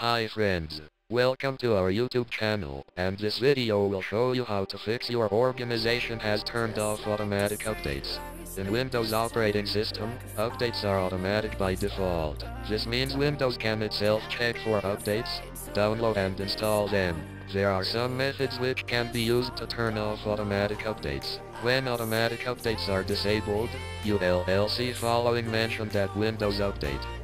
Hi friends, welcome to our YouTube channel, and this video will show you how to fix your organization has turned off automatic updates. In Windows operating system, updates are automatic by default. This means Windows can itself check for updates, download and install them. There are some methods which can be used to turn off automatic updates. When automatic updates are disabled, you will see following mentioned at Windows Update.